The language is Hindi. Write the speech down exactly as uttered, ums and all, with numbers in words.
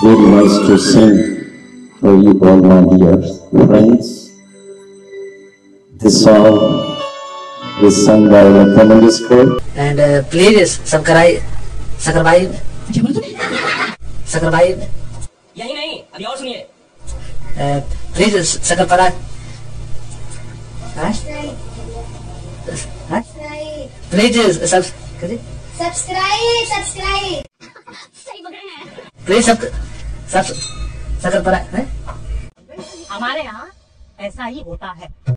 very nice to sing for you all, my dear friends. This song is sung by Brmgss and uh, please subscribe, subscribe, subscribe. यही नहीं, अभी और सुनिए. Uh, please subscribe. हाँ? हाँ? Please sub, करिए. सब्सक्राइब सब्सक्राइब सही बोल रहे हैं. Please sub, sub, subscribe. हमारे यहाँ ऐसा ही होता है.